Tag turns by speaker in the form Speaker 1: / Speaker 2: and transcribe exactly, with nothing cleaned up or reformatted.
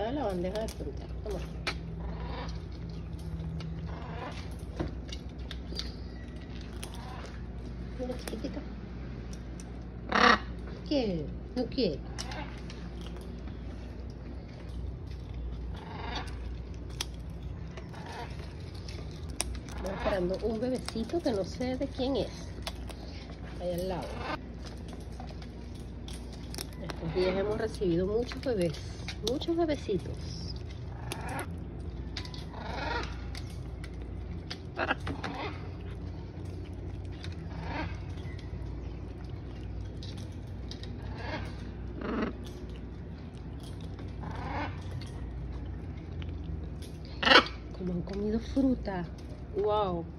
Speaker 1: de la bandeja de fruta. Toma. Mira, chiquitita. ¿Qué? ¿No quiere? Estoy esperando un bebecito que no sé de quién es. Ahí al lado. Estos días hemos recibido muchos bebés, muchos bebecitos. Como han comido fruta. Wow.